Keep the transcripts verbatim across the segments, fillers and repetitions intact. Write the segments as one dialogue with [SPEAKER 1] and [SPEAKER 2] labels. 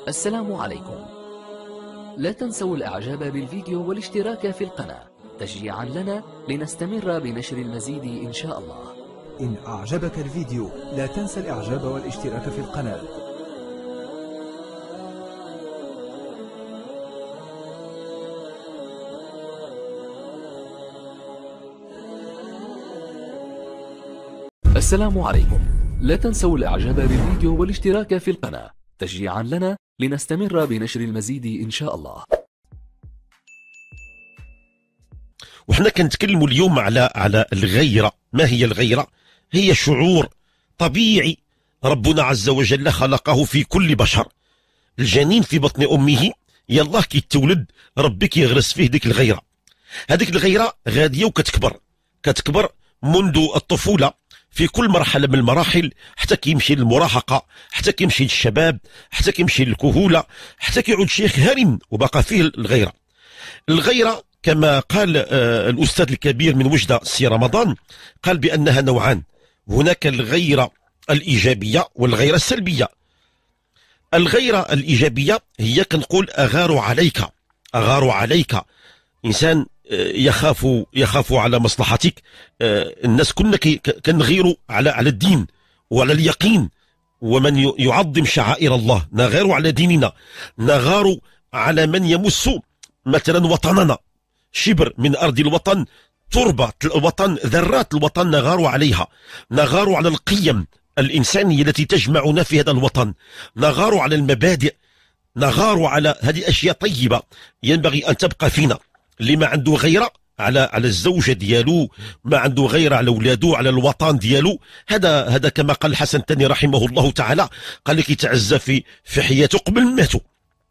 [SPEAKER 1] السلام عليكم. لا تنسوا الإعجاب بالفيديو والاشتراك في القناة تشجيعا لنا لنستمر بنشر المزيد إن شاء الله.
[SPEAKER 2] إن أعجبك الفيديو لا تنسى الإعجاب والاشتراك في القناة.
[SPEAKER 1] السلام عليكم. لا تنسوا الإعجاب بالفيديو والاشتراك في القناة تشجيعا لنا لنستمر بنشر المزيد إن شاء الله.
[SPEAKER 3] وحنا كنتكلموا اليوم على على الغيرة. ما هي الغيرة؟ هي شعور طبيعي ربنا عز وجل خلقه في كل بشر. الجنين في بطن أمه يلاه كيتولد ربي كيغرس فيه ديك الغيرة. هذيك الغيرة غادية وكتكبر كتكبر منذ الطفولة في كل مرحلة من المراحل، حتى كيمشي للمراهقة، حتى كيمشي للشباب، حتى كيمشي للكهولة، حتى كيعود شيخ هرم وبقى فيه الغيرة. الغيرة كما قال آه الأستاذ الكبير من وجدة سي رمضان، قال بأنها نوعان. هناك الغيرة الإيجابية والغيرة السلبية. الغيرة الإيجابية هي كنقول أغار عليك أغار عليك إنسان يخاف يخاف على مصلحتك. الناس كلنا كنغيروا على على الدين وعلى اليقين، ومن يعظم شعائر الله نغار على ديننا، نغار على من يمس مثلا وطننا، شبر من أرض الوطن، تربة الوطن، ذرات الوطن نغار عليها، نغار على القيم الإنسانية التي تجمعنا في هذا الوطن، نغار على المبادئ، نغار على هذه أشياء طيبة ينبغي أن تبقى فينا. اللي ما عنده غيرة على على الزوجة ديالو، ما عنده غيرة على أولاده، على الوطن ديالو، هذا هذا كما قال الحسن الثاني رحمه الله تعالى، قال لك يتعزى في في حياته قبل ما ماتوا.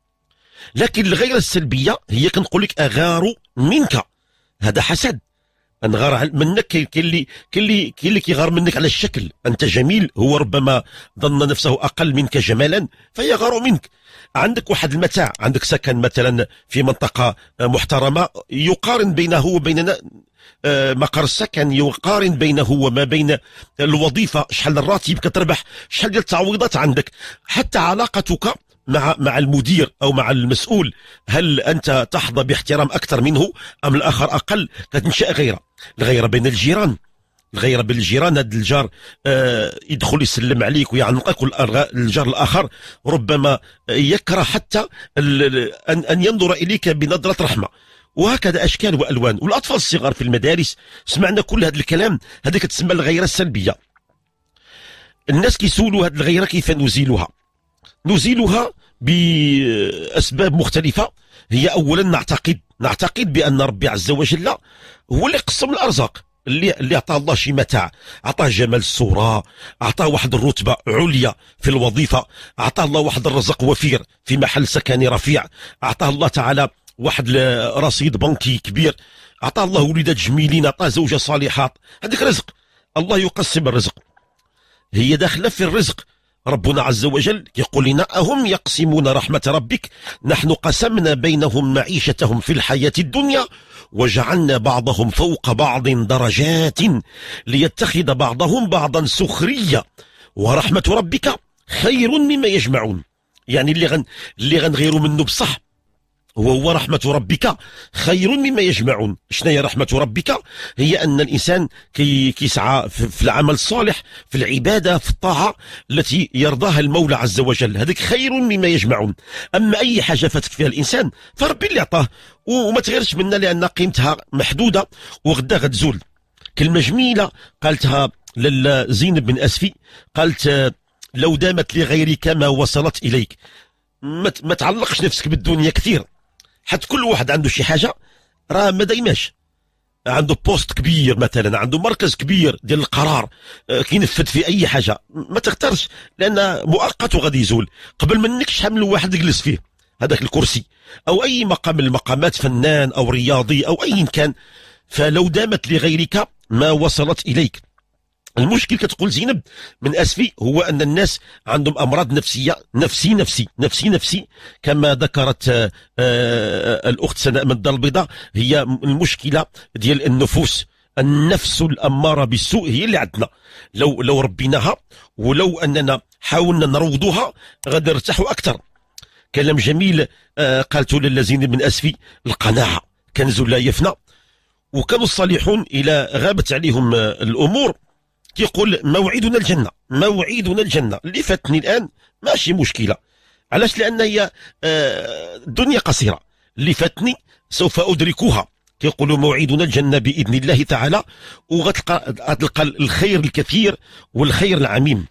[SPEAKER 3] لكن الغيرة السلبية هي كنقول لك أغار منك، هذا حسد، نغار منك. كاين اللي كاين اللي كاين اللي كيغار منك على الشكل، انت جميل، هو ربما ظن نفسه اقل منك جمالا فيغار منك. عندك واحد المتاع، عندك سكن مثلا في منطقه محترمه، يقارن بينه وبين مقر السكن، يقارن بينه وما بين الوظيفه، شحال الراتب كتربح، شحال ديال التعويضات عندك، حتى علاقتك مع مع المدير او مع المسؤول، هل انت تحظى باحترام اكثر منه ام الاخر اقل؟ كتنشا غيره. الغيره بين الجيران، الغيره بين الجيران، هذا الجار آه يدخل يسلم عليك ويعنقك، والجار الاخر ربما يكره حتى ان ان ينظر اليك بنظره رحمه. وهكذا اشكال والوان. والاطفال الصغار في المدارس سمعنا كل هذا الكلام، هذه كتسمى الغيره السلبيه. الناس كيسولوا هذه الغيره كيف نزيلها؟ نزيلها بأسباب مختلفة. هي أولا نعتقد نعتقد بأن ربي عز وجل هو اللي قسم الأرزاق، اللي اللي عطاه الله شي متاع، عطاه جمال الصورة، عطاه واحد الرتبة عليا في الوظيفة، عطاه الله واحد الرزق وفير في محل سكني رفيع، عطاه الله تعالى واحد رصيد بنكي كبير، عطاه الله وليدات جميلين، عطاه زوجة صالحات. هذيك رزق، الله يقسم الرزق، هي داخلة في الرزق. ربنا عز وجل يقول لنا: أهم يقسمون رحمة ربك نحن قسمنا بينهم معيشتهم في الحياة الدنيا وجعلنا بعضهم فوق بعض درجات ليتخذ بعضهم بعضا سخرية ورحمة ربك خير مما يجمعون. يعني اللي غن اللي غنغيروا منه بصح وهو رحمة ربك خير مما يجمعون. شنو هي رحمة ربك؟ هي أن الإنسان كي كيسعى في العمل الصالح، في العبادة، في الطاعة التي يرضاها المولى عز وجل، هذيك خير مما يجمعون. أما أي حاجة فاتك فيها الإنسان فربي اللي عطاه، وما تغيرش منها لأن قيمتها محدودة وغدا غتزول. كلمة جميلة قالتها لزينب بن أسفي، قالت: لو دامت لغيرك ما وصلت إليك. ما تعلقش نفسك بالدنيا كثير، حتى كل واحد عنده شي حاجه راه ما دايماش عنده بوست كبير، مثلا عنده مركز كبير ديال القرار كينفذ في اي حاجه. ما تختارش لان مؤقت وغادي يزول. قبل منك شحال من واحد يجلس فيه هذاك الكرسي او اي مقام من المقامات، فنان او رياضي او اي كان. فلو دامت لغيرك ما وصلت اليك. المشكل كتقول زينب من أسفي هو أن الناس عندهم أمراض نفسية، نفسي نفسي نفسي نفسي كما ذكرت آآ آآ الأخت سناء من الدار البيضاء. هي المشكلة ديال النفوس، النفس الأمارة بالسوء هي اللي عندنا. لو لو ربيناها ولو أننا حاولنا نروضوها غادي نرتاحوا أكثر. كلام جميل آه قالت للذين من أسفي القناعة كنز لا يفنى. وكانوا الصالحون إلى غابت عليهم آه الأمور كيقول موعدنا الجنة، موعدنا الجنة. اللي فاتني الآن ماشي مشكلة، علاش؟ لأن هي آه الدنيا قصيرة، اللي فاتني سوف أدركها. كيقولوا موعدنا الجنة بإذن الله تعالى، وغتلقى غتلقى الخير الكثير والخير العميم.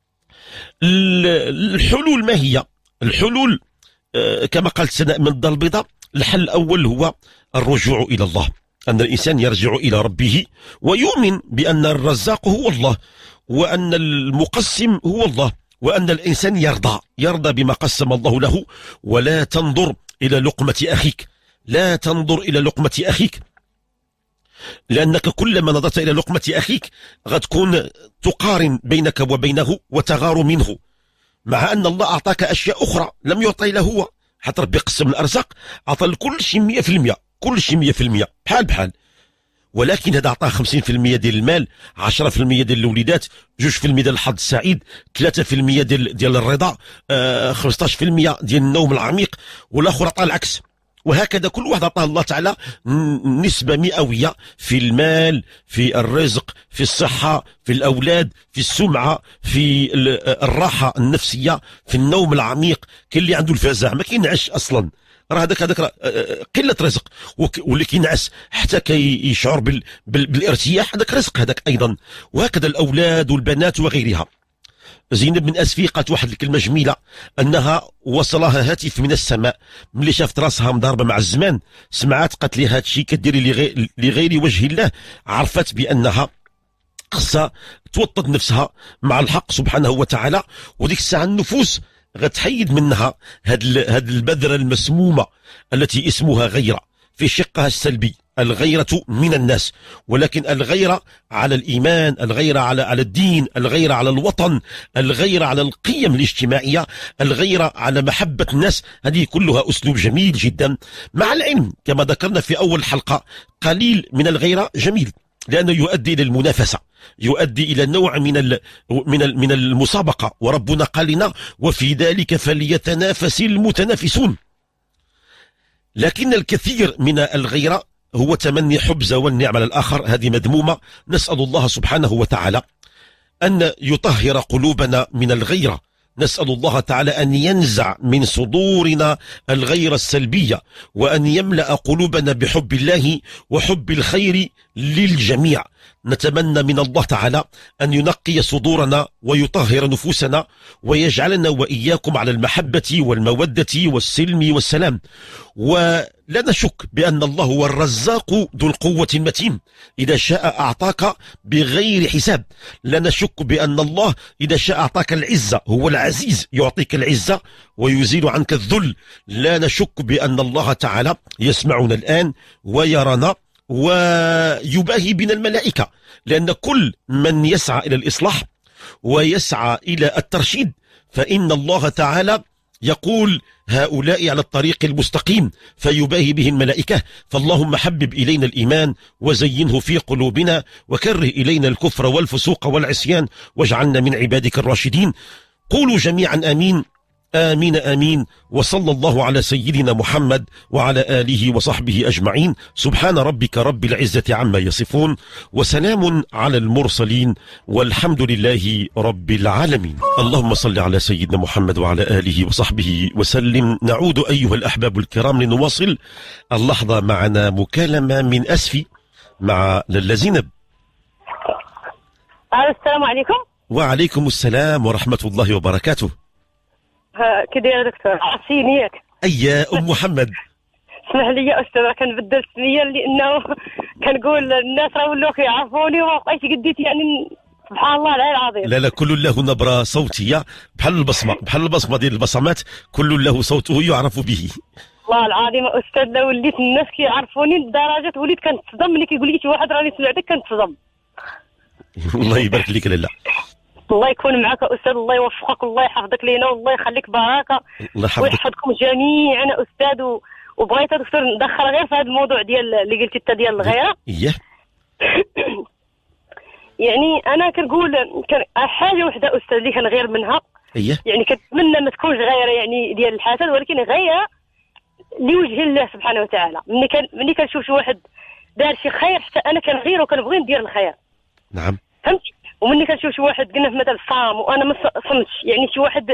[SPEAKER 3] الحلول ما هي؟ الحلول آه كما قالت سناء من الدار البيضاء، الحل الأول هو الرجوع إلى الله، أن الإنسان يرجع إلى ربه ويؤمن بأن الرزاق هو الله، وأن المقسم هو الله، وأن الإنسان يرضى يرضى بما قسم الله له. ولا تنظر إلى لقمة أخيك، لا تنظر إلى لقمة أخيك، لأنك كلما نظرت إلى لقمة أخيك غتكون تقارن بينك وبينه وتغار منه، مع أن الله أعطاك أشياء أخرى لم يعطي له هو. حتى ربي قسم الأرزاق، أعطى لكل شيء مئة في المئة، كل شيء مئة في المئة بحال بحال، ولكن هذا أعطاه خمسين في المئة ديال المال، عشرة في المئة ديال الوليدات، جوج في المئة ديال الحظ السعيد، ثلاثة في المئة ديال ديال الرضا، آه خمسطاش في المئة ديال النوم العميق، والآخر عطاه العكس. وهكذا كل واحد عطاه الله تعالى نسبة مئوية في المال، في الرزق، في الصحة، في الأولاد، في السمعة، في الراحة النفسية، في النوم العميق. كاين اللي عنده الفزع ما كينعش أصلا، راه هذاك هذاك قلة رزق، واللي كينعس حتى كيشعر بال بال بالارتياح، هذاك رزق هذاك أيضا. وهكذا الأولاد والبنات وغيرها. زينب بن أسفي قالت واحد الكلمة جميلة، أنها وصلها هاتف من السماء ملي شافت راسها مضاربة مع الزمان، سمعت قالت لي هذا الشيء كديري لغير, لغير وجه الله. عرفت بأنها خصها توطد نفسها مع الحق سبحانه وتعالى، وديك الساعة النفوس غتحيد منها هاد هاد البذرة المسمومة التي اسمها غيرة في شقها السلبي. الغيرة من الناس، ولكن الغيرة على الإيمان، الغيرة على على الدين، الغيرة على الوطن، الغيرة على القيم الاجتماعية، الغيرة على محبة الناس، هذه كلها أسلوب جميل جدا. مع العلم كما ذكرنا في أول حلقة قليل من الغيرة جميل، لأنه يؤدي إلى المنافسة، يؤدي إلى نوع من ال من ال من المسابقة، وربنا قال لنا وفي ذلك فليتنافس المتنافسون. لكن الكثير من الغيرة هو تمني حب زوال النعم على الآخر، هذه مذمومة. نسأل الله سبحانه وتعالى أن يطهر قلوبنا من الغيرة، نسأل الله تعالى أن ينزع من صدورنا الغيرة السلبية، وأن يملأ قلوبنا بحب الله وحب الخير للجميع. نتمنى من الله تعالى أن ينقي صدورنا ويطهر نفوسنا، ويجعلنا وإياكم على المحبة والمودة والسلم والسلام. ولا نشك بأن الله هو الرزاق ذو القوة المتين، إذا شاء أعطاك بغير حساب. لا نشك بأن الله إذا شاء أعطاك العزة، هو العزيز يعطيك العزة ويزيل عنك الذل. لا نشك بأن الله تعالى يسمعنا الآن ويرانا ويباهي بنا الملائكة، لأن كل من يسعى إلى الإصلاح ويسعى إلى الترشيد فإن الله تعالى يقول هؤلاء على الطريق المستقيم، فيباهي به الملائكة. فاللهم حبب إلينا الإيمان وزينه في قلوبنا، وكره إلينا الكفر والفسوق والعصيان، واجعلنا من عبادك الراشدين. قولوا جميعا آمين آمين آمين. وصلى الله على سيدنا محمد وعلى آله وصحبه أجمعين. سبحان ربك رب العزة عما يصفون، وسلام على المرسلين، والحمد لله رب العالمين. اللهم صل على سيدنا محمد وعلى آله وصحبه وسلم. نعود أيها الأحباب الكرام لنواصل اللحظة معنا مكالمة من أسفي مع لاله زينب.
[SPEAKER 4] السلام عليكم.
[SPEAKER 3] وعليكم السلام ورحمة الله وبركاته.
[SPEAKER 4] كده يا دكتور عرفتيني ياك؟
[SPEAKER 3] أي أم محمد.
[SPEAKER 4] اسمح لي يا أستاذ، كنبدل السمية لأنه كنقول الناس راه ولاو كيعرفوني وما بقيتش قديت يعني سبحان الله العلي العظيم.
[SPEAKER 3] لا لا كل له نبرة صوتية بحال البصمة، بحال البصمة ديال البصمات، كل له صوته يعرف به.
[SPEAKER 4] والله العظيم يا أستاذ لو وليت الناس كيعرفوني لدرجة وليت كنتصدم ملي كيقول لي شي واحد راني سمعتك كنتصدم.
[SPEAKER 3] الله يبارك لك لاله.
[SPEAKER 4] الله يكون معك أستاذ، الله يوفقك، الله يحفظك لينا، والله يخليك بركة،
[SPEAKER 3] الله يحفظك
[SPEAKER 4] ويحفظكم جميعا أستاذ. و... وبغيت دكتور ندخل غير في هذا الموضوع ديال اللي قلتي انت ديال الغيرة.
[SPEAKER 3] اييه.
[SPEAKER 4] يعني أنا كنقول كان حاجة وحدة أستاذ اللي كنغير منها،
[SPEAKER 3] اييه
[SPEAKER 4] يعني كنتمنى ما تكونش غيره يعني ديال الحسد، ولكن غيره لوجه الله سبحانه وتعالى. ملي كان ملي كنشوف شي واحد دار شي خير حتى انا كنغير وكنبغي ندير الخير.
[SPEAKER 3] نعم
[SPEAKER 4] فهمتي؟ وملي كنشوف شي واحد قلنا مثلا صام وانا ما صمتش، يعني شي واحد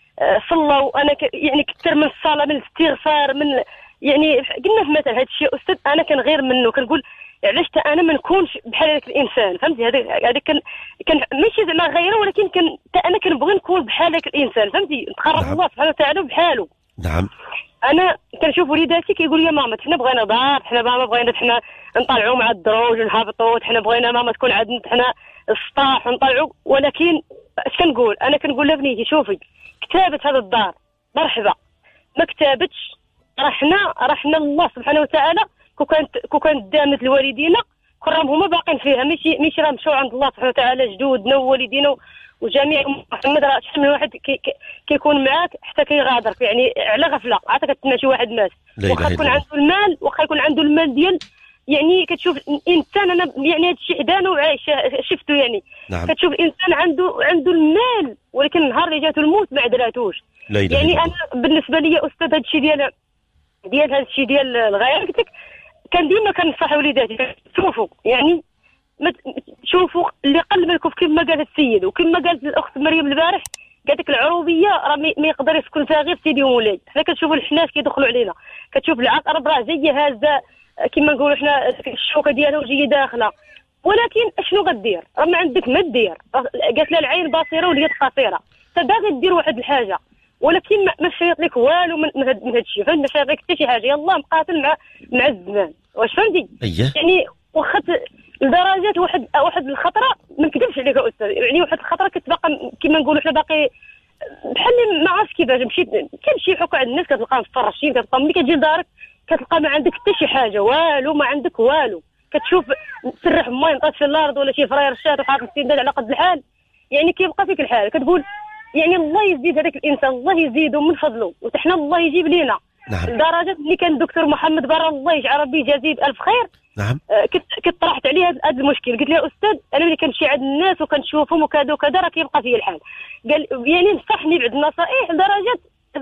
[SPEAKER 4] صلى وانا ك... يعني كثر من الصلاه من الاستغفار من يعني قلنا مثلا هذا الشيء استاذ انا كنغير منه، كنقول علاش حتى انا ما نكونش بحال هذاك الانسان. فهمتي؟ هذا هذا كان كان ماشي زعما غيره، ولكن كان انا كنبغي نكون بحال هذاك الانسان. فهمتي؟ نتقرب
[SPEAKER 3] نعم.
[SPEAKER 4] الله سبحانه وتعالى بحاله.
[SPEAKER 3] نعم.
[SPEAKER 4] انا كنشوف وليداتي كيقول لي ماما حنا بغينا دار، حنا ماما بغينا حنا نطلعوا مع الدروج ونهبطوا، حنا بغينا ماما تكون عندنا حنا السطاح ونطلعوا. ولكن اش كنقول انا؟ كنقول لها بنيتي شوفي كتابت هذا الدار مرحبا، ما كتابتش راه حنا راه حنا الله سبحانه وتعالى كون كانت كون كانت دامت لوالدينا كون راهم هما باقين فيها، ماشي ماشي راه مشاو عند الله سبحانه وتعالى جدودنا ووالدينا وجميع محمد. راه شحال من واحد كي كي كيكون معاك حتى كيغادرك يعني على غفله، عاد كتسمع شي واحد مات واخا يكون عنده المال، واخا يكون عنده المال ديال يعني كتشوف انسان انا يعني هذا الشيء حدانا وعايش شفته يعني.
[SPEAKER 3] نعم.
[SPEAKER 4] كتشوف انسان عنده عنده المال ولكن النهار اللي جاتو الموت ما عدلاتوش. يعني انا بالنسبه لي استاذ هذا الشيء ديال ديال هذا الشيء ديال الغير قلت لك كان ديما كنصح وليداتي شوفوا يعني ما شوفوا اللي قل منكم كما قال السيد وكما قالت الاخت مريم البارح، قالت لك العروبيه راه ما يقدر يسكن فيها غير سيدي ومولاي. حنا كنشوفوا الحناش كيدخلوا علينا، كتشوف العقرب راه جايه هازه كما نقولوا حنا الشوكه ديالها وجايه داخله، ولكن اشنو غدير؟ راه ما عندك ما دير. قالت لها العين بصيره واليد قصيره، تباغي دير واحد الحاجه ولكن ما شايط لك والو من من هذا الشيء. فهمت؟ ما شايط لك حتى شي حاجه، يلاه مقاتل مع مع الزمان. واش فهمتي؟
[SPEAKER 3] أيه.
[SPEAKER 4] يعني واخا لدرجات واحد واحد الخطره ما نكذبش عليك يا استاذ، يعني واحد الخطره كتبقى كما نقولوا حنا باقي بحال ما عرفتش كيفاش مشيت كنمشي حكا عند الناس كتلقاهم مفرشين، كتلقى ملي كتجي لدارك كتلقى ما عندك حتى شي حاجه والو، ما عندك والو. كتشوف تسرح ما ينطاش في الارض ولا شي فرير شات وحاط السندال على قد الحال، يعني كيبقى فيك الحال كتقول يعني الله يزيد هذاك الانسان، الله يزيده من فضله وتحنا الله يجيب لينا.
[SPEAKER 3] نعم.
[SPEAKER 4] لدرجه اللي كان الدكتور محمد برا الله يجعل ربي يجازيه بالف خير.
[SPEAKER 3] نعم.
[SPEAKER 4] آه كنت كنت طرحت عليه هذا المشكل، قلت له يا استاذ انا ملي كنمشي عند الناس وكنشوفهم وكذا وكذا راه كيبقى فيا الحال. قال يعني نصحني بعد النصائح لدرجه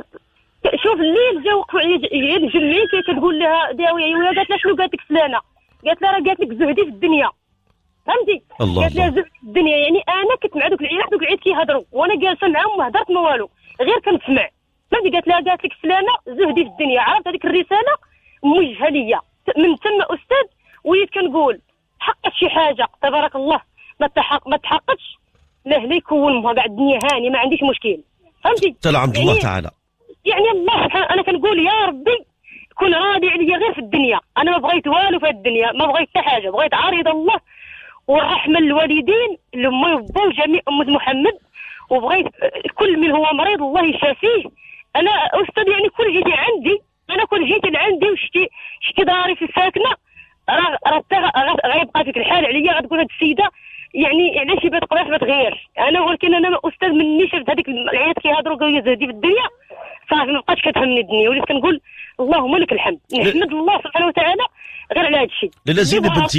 [SPEAKER 4] شوف الليل جا وقفوا عليا الجمعيه كتقول لها داوي يا ولاد، قالت لها شنو قالت لك فلانه؟ قالت لها راه قالت لك زهدي في الدنيا. فهمتي؟ قالت لها زهدي في الدنيا، يعني انا كنت مع دوك العيال دوك العيال كيهضروا وانا جالسه معاهم ما هضرت ما والو غير كنسمع. فهمتي؟ قالت لها قالت لك فلانه زهدي في الدنيا. عرفت هذيك الرساله موجهه ليا من ثم استاذ وليت كنقول حققت شي حاجه تبارك الله ما تحقق ما تحققش له لا يكون كاع الدنيا هاني ما عنديش مشكل. فهمتي؟
[SPEAKER 3] تلا عند
[SPEAKER 4] يعني
[SPEAKER 3] الله تعالى
[SPEAKER 4] يعني الله سبحانه انا كنقول يا ربي كون راضي عليا غير في الدنيا، انا ما بغيت والو في الدنيا، ما بغيت حتى حاجه، بغيت عريض الله والرحمه للوالدين لامي وبا وجميع امه محمد، وبغيت كل من هو مريض الله يشافيه. انا استاذ يعني كل جيتي عندي انا كل جيتي لعندي وشتي شتي داري في الساكنه راه راه غيبقى فيك الحال عليا، غتقول هاد السيده يعني علاش ما تقدرش ما تغيرش. انا ولكن انا استاذ مني شفت هذيك العيال كيهضروا قالوا لي زهدي في الدنيا صافي ما بقاتش كتهمني الدنيا، وليت كنقول اللهم لك الحمد، نحمد الله سبحانه وتعالى غير على هذا الشيء.
[SPEAKER 3] لا زينب انت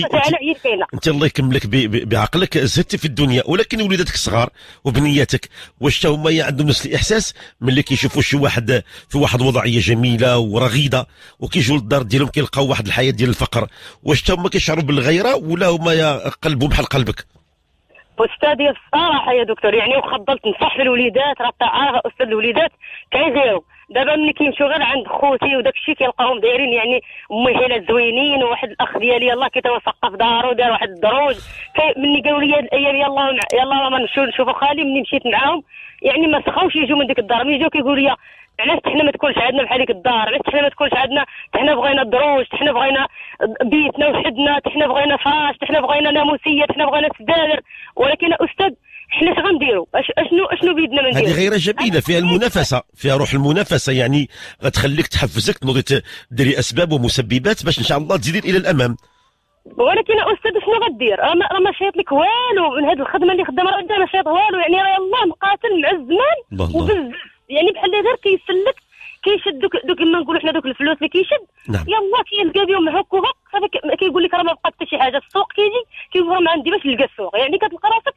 [SPEAKER 3] انت الله يكملك بعقلك زهدتي في الدنيا، ولكن وليداتك الصغار وبنياتك واش هما عندهم نفس الاحساس ملي كيشوفوا شي واحد في واحد وضعيه جميله ورغيده وكيجوا للدار ديالهم كيلقاو واحد الحياه ديال الفقر، واش هما كيشعروا بالغيره ولا هما قلبهم بحال قلبك؟
[SPEAKER 4] استاذي الصراحه يا دكتور يعني وخضلت نصح الوليدات راه عارفه استاذ الوليدات كيغيروا دابا ملي كيمشيو غير عند خوتي وداك الشيء كيلقاهم دايرين يعني امي حيله زوينين، وواحد الاخ ديالي يلاه كيتوسق في دارو دار واحد الدروج ملي قالوا لي هاد الايام يلاه يلاه ما نمشيو نشوفوا خالي. ملي مشيت معاهم يعني ما سخاوش يجوا من ديك الدار، ملي يجوا كيقولوا لي علاش حنا ما تكونش عندنا بحال ديك الدار، علاش حنا ما تكونش عندنا، حنا بغينا الدروج، حنا بغينا بيتنا وحدنا، حنا بغينا فراش، حنا بغينا ناموسيه، حنا بغينا سدادر. ولكن استاذ حنا اش غنديروا؟ اشنو اشنو بيدنا ما نديروا؟
[SPEAKER 3] هذه غيره جميله فيها المنافسه، فيها روح المنافسه، يعني غتخليك تحفزك تنوضي ديري اسباب ومسببات باش ان شاء الله تزيدي الى الامام.
[SPEAKER 4] ولكن استاذ شنو غدير؟ راه ما, ما شايط لك والو من هذه الخدمه اللي خدامه، راه ما شايط والو، يعني راه يلاه مقاتل مع الزمان وبزاف يعني بحال غير كيسلك كيشد دوك دوك ما نقولوا حنا دوك الفلوس اللي كيشد.
[SPEAKER 3] نعم. يلاه
[SPEAKER 4] كيلقى بهم هك وهك صافي كيقول لك راه ما بقى حتى شي حاجه، السوق كيجي كيقول راه ما عندي باش نلقى السوق، يعني كتلقى راسك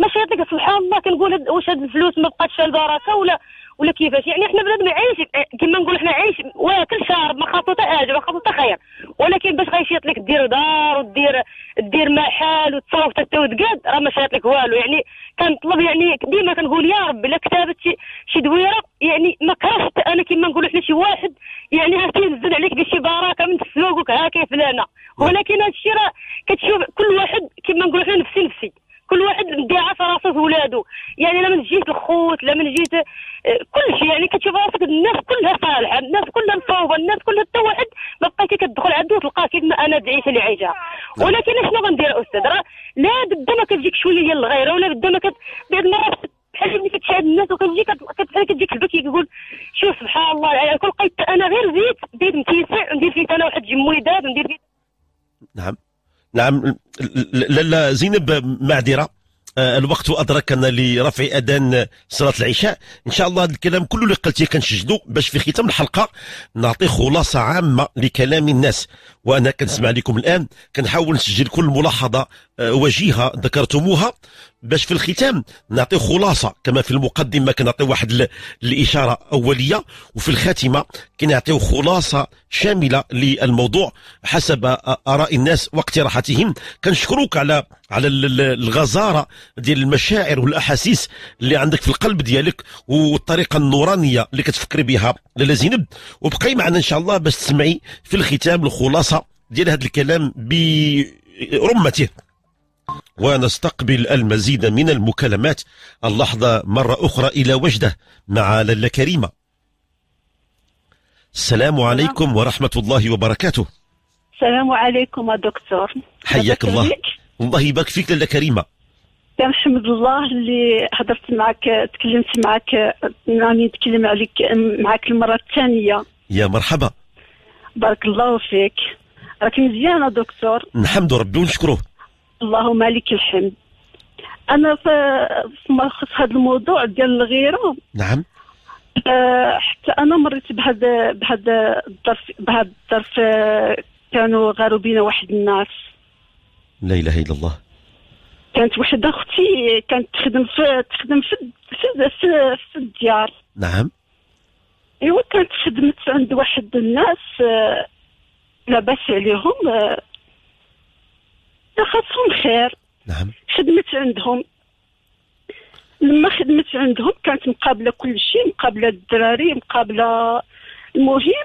[SPEAKER 4] ما شايط لك سبحان الله. كنقول واش هاد الفلوس ما بقاتش فيها البركه ولا ولا كيفاش؟ يعني احنا بنادم عايش كما نقول، احنا عايش واكل شارب، ما خاطو حتى حاجه، ما خاطو حتى خير. ولكن باش غيشيط لك دير دار ودير دير محل وتصوف حتى وتقاد، راه ما شايط لك والو. يعني كنطلب، يعني ديما كنقول يا رب الا كتبت شي شي دويره، يعني ما كرهت انا كما نقول حنا شي واحد يعني ها كينزل عليك بشي بركه من السماء ويقول لك ها كاين فلانه. ولكن هذا الشيء راه كتشوف كل واحد كما نقول حنا نفسي نفسي، كل واحد مديعه في راسه في ولادو. يعني لا من جهه الخوت لا من جهه كل شيء، يعني كتشوف راسك الناس كلها صالحه، الناس كلها مصوبه، الناس كلها حتى واحد ما بقيتي كتدخل عنده وتلقاه كيما انا العيشه اللي عايشها. ولكن شنو غندير استاذ؟ راه لا بدا ما كتجيك شويه ديال الغيره، ولا بدا ما كت بعض المرات بحال ملي كتشاهد الناس وكتجي بحال كتجيك البكي كيقول شوف سبحان الله على كل لقيت انا غير زيت بديت نتيسع ندير فيه انا واحد جمويدات ندير فيه.
[SPEAKER 3] نعم نعم. لاله زينب معذره، الوقت أدركنا لرفع أذان صلاة العشاء. إن شاء الله الكلام كله اللي قلتيه كنشجدو باش في ختام الحلقة نعطي خلاصة عامة لكلام الناس. وأنا كنسمع لكم الآن كنحاول نسجل كل ملاحظة وجيهة ذكرتموها باش في الختام نعطي خلاصة، كما في المقدمة كنعطي واحد الإشارة أولية، وفي الخاتمة كنعطيو خلاصة شاملة للموضوع حسب آراء الناس واقتراحاتهم. كنشكروك على على الغزارة ديال المشاعر والأحاسيس اللي عندك في القلب ديالك والطريقة النورانية اللي كتفكري بها لاله زينب. وبقي معنا إن شاء الله باش تسمعي في الختام الخلاصة ديال هذا الكلام برمته. ونستقبل المزيد من المكالمات. اللحظة مرة أخرى إلى وجده مع لاله كريمة. السلام عليكم ورحمة الله وبركاته.
[SPEAKER 5] السلام عليكم يا دكتور.
[SPEAKER 3] حياك الله. الله يبارك فيك لاله كريمة.
[SPEAKER 5] كنحمد الله اللي هضرت معك، تكلمت معك، راني نتكلم عليك معك المرة الثانية.
[SPEAKER 3] يا مرحبا.
[SPEAKER 5] بارك الله فيك. راك مزيانة دكتور.
[SPEAKER 3] نحمد ربي ونشكروه.
[SPEAKER 5] اللهم لك الحمد. انا في ما خص هذا الموضوع ديال الغيره.
[SPEAKER 3] نعم.
[SPEAKER 5] أه حتى انا مريت بهذا بهذا الظرف بهذا الظرف. كانوا غاروا بينا واحد الناس.
[SPEAKER 3] لا اله الا الله.
[SPEAKER 5] كانت وحده اختي كانت تخدم في تخدم في في, في, في الديار.
[SPEAKER 3] نعم.
[SPEAKER 5] ايوا كانت خدمت عند واحد الناس أه لاباس عليهم، أه خاصهم خير.
[SPEAKER 3] نعم.
[SPEAKER 5] خدمت عندهم. لما خدمت عندهم كانت مقابله كل شيء، مقابله الدراري، مقابله المهم.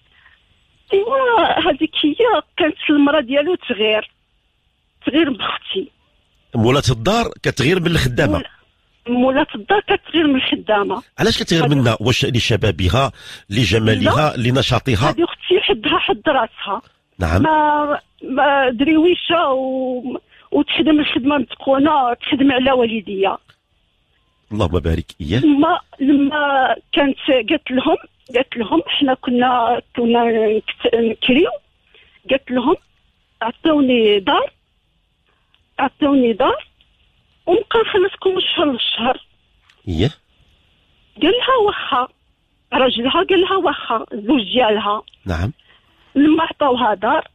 [SPEAKER 5] ايوا هذيك هي كانت المراه ديالو تغير تغير بختي.
[SPEAKER 3] مولات الدار كتغير من الخدامه.
[SPEAKER 5] مولات الدار كتغير من الخدامه.
[SPEAKER 3] علاش كتغير منها؟ واش لشبابها لجمالها لنشاطها؟
[SPEAKER 5] هذه اختي حدها حد راسها.
[SPEAKER 3] نعم.
[SPEAKER 5] ما ما درويشه و... وتخدم الخدمه متقونه، تخدم على والديا.
[SPEAKER 3] اللهم بارك اياه.
[SPEAKER 5] لما لما كانت قالت لهم قالت لهم احنا كنا كنا نكريو، قالت لهم عطوني دار عطوني دار ونبقى نخلصكم الشهر للشهر.
[SPEAKER 3] اييه.
[SPEAKER 5] قال لها واخا، راجلها قال لها واخا، الزوج ديالها.
[SPEAKER 3] نعم.
[SPEAKER 5] لما عطاوها دار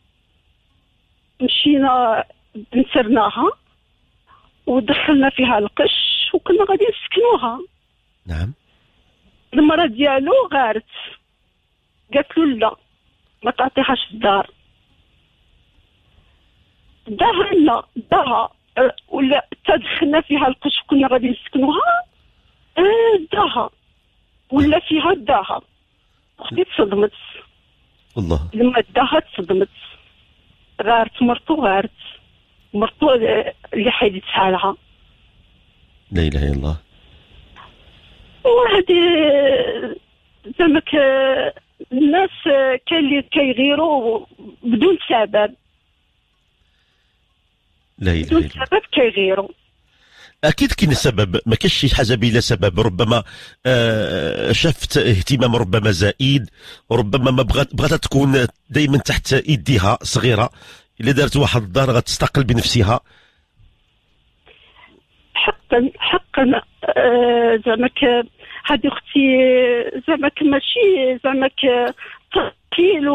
[SPEAKER 5] مشينا نسرناها ودخلنا فيها القش وكنا غادي نسكنوها.
[SPEAKER 3] نعم.
[SPEAKER 5] المراه ديالو غارت قالت له لا ما تعطيهاش الدار. داها لا داها ولا تدخلنا فيها القش كنا غادي نسكنوها. اه داها ولا فيها داها. اختي تصدمت.
[SPEAKER 3] الله.
[SPEAKER 5] لما داها تصدمت، غارت مرتو غارت مرتو اللي حيدتها لها.
[SPEAKER 3] لا اله الا الله.
[SPEAKER 5] وهذه زعما الناس كاين اللي كيغيروا بدون سبب.
[SPEAKER 3] لا اله الا
[SPEAKER 5] بدون سبب كيغيروا.
[SPEAKER 3] اكيد كاين سبب، ما كاينش شي حاجه بلا سبب. ربما آه شافت اهتمام ربما زائد، ربما ما بغات بغات تكون دائما تحت يديها صغيره. الا دارت واحد الدار غتستقل بنفسها. حقا
[SPEAKER 5] حقا آه زعما هذه اختي زعما ماشي زعما تقيل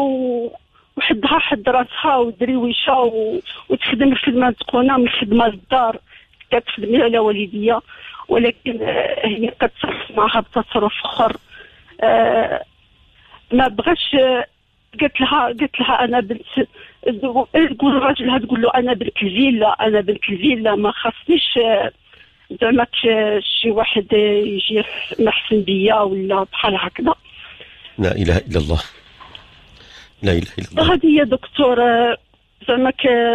[SPEAKER 5] وحدها حد راسها ودريويشه وتخدم الخدمه تقونا من خدمه الدار. كتخدمي على والديا، ولكن هي كتصرف معها بتصرف اخر. آه ما بغاش. قالت لها قالت لها انا بنت، تقول راجلها تقول له انا بنت الفيلا، انا بنت الفيلا، ما خاصنيش زعما شي واحد يجي محسن بيا ولا بحال هكذا.
[SPEAKER 3] لا اله الا الله، لا اله الا الله.
[SPEAKER 5] هذه يا دكتور زعما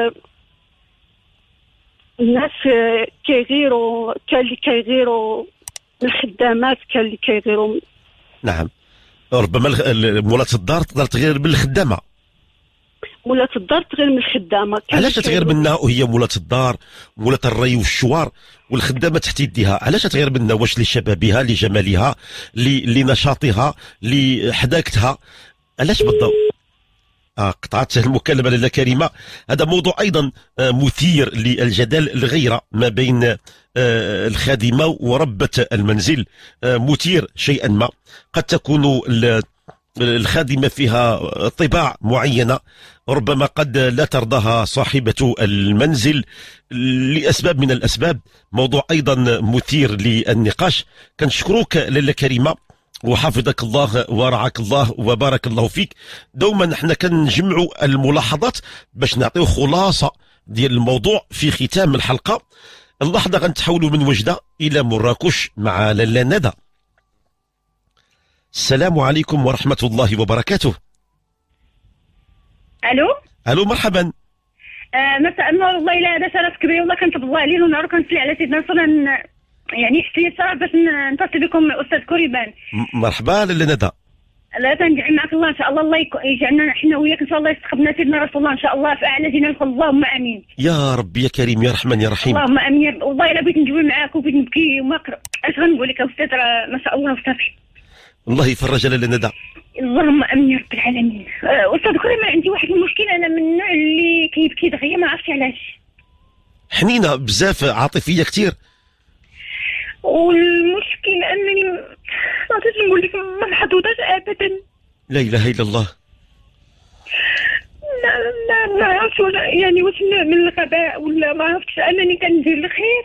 [SPEAKER 5] الناس كيغيروا، كاين اللي كيغيروا الخدامات، كاين اللي كيغيروا.
[SPEAKER 3] نعم، ربما مولاة الدار تقدر تغير من الخدامه،
[SPEAKER 5] مولاة الدار تغير من الخدامه.
[SPEAKER 3] علاش تغير منها وهي مولاة الدار، مولاة الري والشوار، والخدامه تحت يديها؟ علاش تغير منها؟ واش لشبابها، لجمالها، لنشاطها، لحداقتها؟ علاش بالضبط؟ آه قطعت المكالمة لاله كريمة. هذا موضوع أيضا آه مثير للجدل، الغيرة ما بين آه الخادمة وربة المنزل، آه مثير شيئا ما. قد تكون الخادمة فيها طباع معينة، ربما قد لا ترضاها صاحبة المنزل لأسباب من الأسباب. موضوع أيضا مثير للنقاش. كنشكروك لاله كريمة، وحفظك الله ورعاك الله وبارك الله فيك. دوما احنا كنجمعوا الملاحظات باش نعطيو خلاصه ديال الموضوع في ختام الحلقه. اللحظه غنتحولوا من وجده الى مراكش مع لاله ندى. السلام عليكم ورحمه الله وبركاته.
[SPEAKER 6] الو
[SPEAKER 3] الو مرحبا.
[SPEAKER 6] آه مساء النور. والله الا هذا شرف كبير، والله كنتبض عليه ونهار كنصلي على سيدنا رسول. يعني حتى لي الشرف باش نتصل بكم استاذ كوريبان.
[SPEAKER 3] مرحبا لاله ندى.
[SPEAKER 6] لا تندعي معك الله ان شاء الله، الله يجعلنا حنا وياك ان شاء الله، يستقبلنا سيدنا رسول الله ان شاء الله في اعلى جنان. اللهم امين
[SPEAKER 3] يا رب يا كريم يا رحمن يا رحيم.
[SPEAKER 6] اللهم امين. والله الا بغيت نجوي معاك وبغيت نبكي وما اش غنقول لك استاذ، ما شاء الله صافي.
[SPEAKER 3] الله يفرج لاله ندى.
[SPEAKER 6] اللهم امين يا رب العالمين. استاذ كوريبان عندي واحد المشكل، انا من النوع اللي كيبكي دغيا، ما عرفتش علاش.
[SPEAKER 3] حنينه بزاف، عاطفيه كثير.
[SPEAKER 6] والمشكل انني ما عرفتش نقول لك، ما محظوظاش ابدا.
[SPEAKER 3] لا اله الا الله.
[SPEAKER 6] لا لا ما عرفتش يعني واش من الغباء ولا ما عرفتش، انني كندير الخير.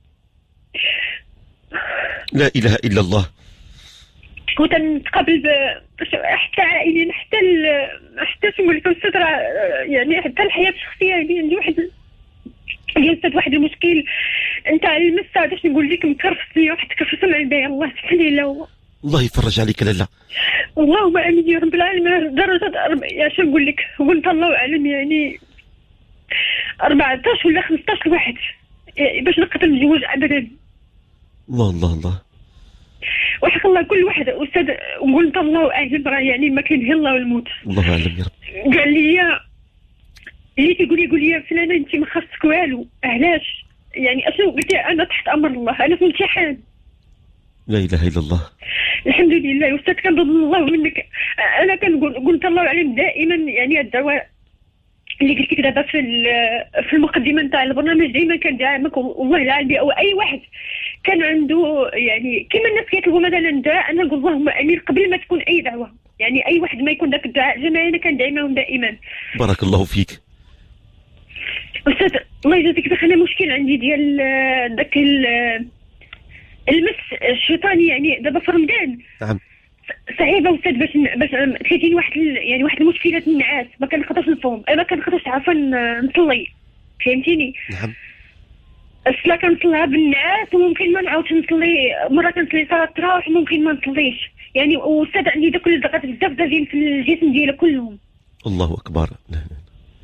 [SPEAKER 3] لا اله الا الله.
[SPEAKER 6] وتنتقابل حتى عائليا، حتى حتى نقول لك استاذ، يعني حتى الحياه الشخصيه. يعني عندي واحد يا استاذ واحد المشكل نتاع المسا، باش نقول لك مكرفس ليا واحد كرفس مع البايع. الله يسمح لي له.
[SPEAKER 3] الله يفرج عليك لاله.
[SPEAKER 6] اللهم امين يا رب العالمين. درجه يا شنو نقول لك، قلت الله اعلم، يعني أربعطاش ولا خمسطاش واحد باش نقدر نتزوج ابدا.
[SPEAKER 3] الله الله الله.
[SPEAKER 6] وحق الله كل واحد استاذ، قلت الله اعلم، يعني ما كاين غير الله والموت.
[SPEAKER 3] الله اعلم يا رب.
[SPEAKER 6] قال لي اللي تيقول لي، يقول لي يا فلانه انت ما خاصك والو. علاش؟ يعني اشنو قلت؟ انا تحت امر الله، انا في امتحان.
[SPEAKER 3] لا اله الا الله.
[SPEAKER 6] الحمد لله يا استاذ، كنضل الله منك. انا كنقول قلت الله اعلم دائما، يعني الدواء اللي قلت لك دابا في في المقدمه نتاع البرنامج دائما كندعمك، والله العالمي او اي واحد كان عنده يعني كما الناس كيطلبوا مثلا دعاء، انا نقول اللهم امين قبل ما تكون اي دعوه. يعني اي واحد ما يكون ذاك الدعاء جماعي انا كندعمهم دائما.
[SPEAKER 3] بارك الله فيك
[SPEAKER 6] استاذ. الله يجازيك بخير. انا مشكل عندي ديال داك المس الشيطاني، يعني دابا في رمضان.
[SPEAKER 3] نعم.
[SPEAKER 6] صعيبه استاذ، باش باش تجيني واحد يعني واحد المشكلات النعاس، ما كنقدرش نصوم، ما كنقدرش عارفه نصلي، فهمتيني؟
[SPEAKER 3] نعم.
[SPEAKER 6] الصلاه كنصليها بالنعاس، وممكن ما نعاودش نصلي، مره كنصلي صلاه التراويح ممكن ما نصليش. يعني واستاذ عندي داك الضغط بزاف دايرين في الجسم ديالي كلهم.
[SPEAKER 3] الله اكبر. لا لا.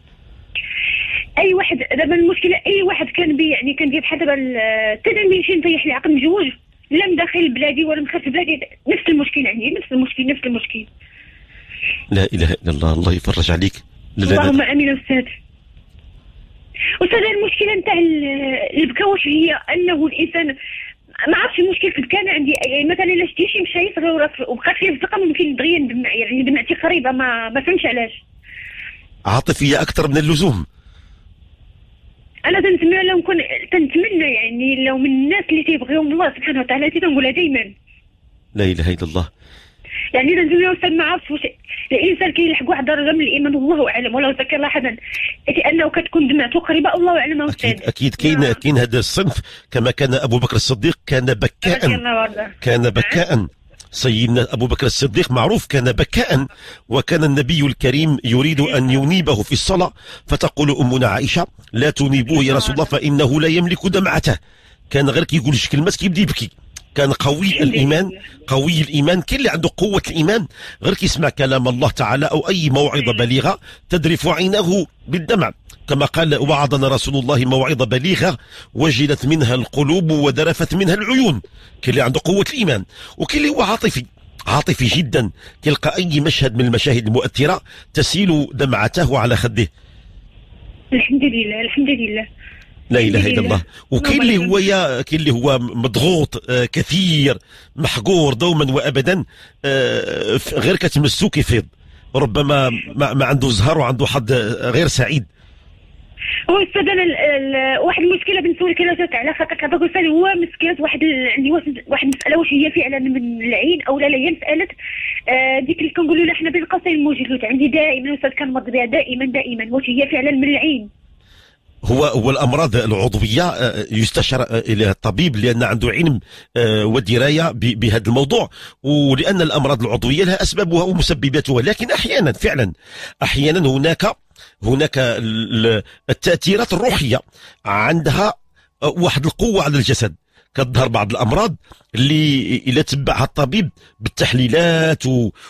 [SPEAKER 6] اي واحد دابا المشكله، اي واحد كان بي يعني كان ديال بحال دابا التدمير شي نطيح العقل مجوج، لا مداخل بلادي ولا مخرج بلادي، نفس المشكل عندي، نفس المشكل نفس المشكل.
[SPEAKER 3] لا اله الا الله. الله يفرج عليك.
[SPEAKER 6] اللهم امين استاذ. استاذ المشكله نتاع البكا هي انه الانسان ما عرفتش المشكل في البكا. انا عندي مثلا الا شتي شي مشاي صغيره وبقات فيه الزقه ممكن دغيا ندمع، يعني دمعتي قريبه، ما ما فهمتش علاش.
[SPEAKER 3] عاطفيه اكثر من اللزوم.
[SPEAKER 6] انا تنتمنى لو نكون تنتمنى يعني لو من الناس اللي تيبغيهم الله سبحانه وتعالى، تنقولها دائما.
[SPEAKER 3] لا اله الا الله.
[SPEAKER 6] يعني تنتمنى استاذ، ما عرفتش واش الانسان كيلحق واحد الدرجه من الايمان، والله اعلم، ولو ذكر الله احدا. لانه كتكون دمعته قريبه الله اعلم.
[SPEAKER 3] اكيد اكيد كاين كاين هذا الصنف، كما كان ابو بكر الصديق كان بكاء، كان بكاء. سيدنا أبو بكر الصديق معروف كان بكاء، وكان النبي الكريم يريد أن ينيبه في الصلاة، فتقول أمنا عائشة: لا تنيبوه يا رسول الله فإنه لا يملك دمعته. كان غير كيقول شي كلمات كيبدا يبكي. كان قوي الإيمان، قوي الإيمان. كاين اللي عنده قوة الإيمان غير كيسمع كلام الله تعالى أو أي موعظة بليغة تذرف عينه بالدمع، كما قال: وعظنا رسول الله موعظة بليغة وجلت منها القلوب وذرفت منها العيون. كاين اللي عنده قوة الإيمان، وكاين اللي هو عاطفي، عاطفي جدا، تلقى أي مشهد من المشاهد المؤثرة تسيل دمعته على خده.
[SPEAKER 6] الحمد لله الحمد لله
[SPEAKER 3] لا اله الا الله. وكاين اللي هو يا كاين اللي هو مضغوط آه كثير، محقور دوما وابدا، آه غير كتمسو كيفيض، ربما ما, ما عنده زهر وعنده حظ غير سعيد.
[SPEAKER 6] هو استاذ انا واحد المشكله بالنسبه لي كانت على خاطرك هذاك الاستاذ، هو مسكينه واحد عندي واحد المساله، واش هي فعلا من العين او لا لا. هي مساله آه ديك اللي كنقولوا لها حنا بين قوسين الموجودات عندي دائما استاذ كنمرض بها دائما دائما، واش هي فعلا من العين؟
[SPEAKER 3] هو هو الامراض العضويه يستشار الى الطبيب لان عنده علم ودرايه بهذا الموضوع، ولان الامراض العضويه لها اسبابها ومسبباتها، لكن احيانا فعلا احيانا هناك هناك التاثيرات الروحيه عندها واحد القوه على الجسد. كتظهر بعض الامراض اللي الى تبعها الطبيب بالتحليلات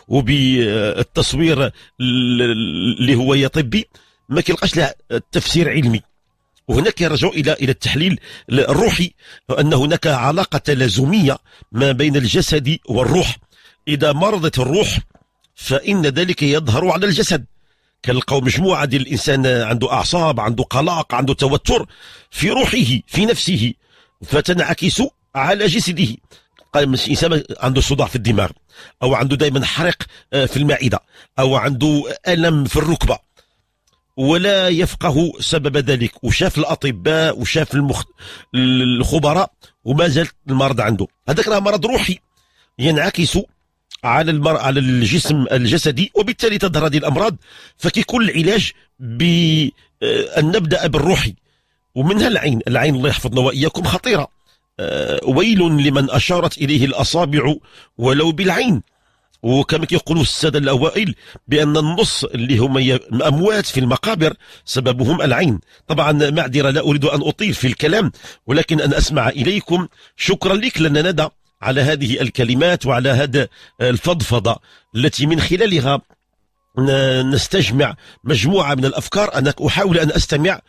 [SPEAKER 3] وبالتصوير اللي هو طبي ما كيلقاش لها تفسير علمي، وهناك يرجع الى الى التحليل الروحي، ان هناك علاقه تلازميه ما بين الجسد والروح. اذا مرضت الروح فان ذلك يظهر على الجسد. كنلقاو مجموعه ديال الانسان عنده اعصاب، عنده قلق، عنده توتر في روحه في نفسه، فتنعكس على جسده. الانسان عنده صداع في الدماغ، او عنده دائما حرق في المعده، او عنده الم في الركبه، ولا يفقه سبب ذلك، وشاف الأطباء وشاف المخ... الخبراء وما زال المرض عنده. هذاك راه مرض روحي ينعكس على المر... على الجسم الجسدي، وبالتالي تظهر هذه الأمراض. فكيكون العلاج بأن نبدأ بالروحي، ومنها العين. العين الله يحفظنا وإياكم خطيرة. أه ويل لمن أشارت إليه الأصابع ولو بالعين. وكما كيقولوا السادة الأوائل بأن النص اللي هم أموات في المقابر سببهم العين. طبعا معذرة، لا أريد أن أطيل في الكلام، ولكن أن أسمع إليكم. شكرا لك لنا ندى على هذه الكلمات وعلى هذا الفضفضة التي من خلالها نستجمع مجموعة من الأفكار. أنا أحاول أن أستمع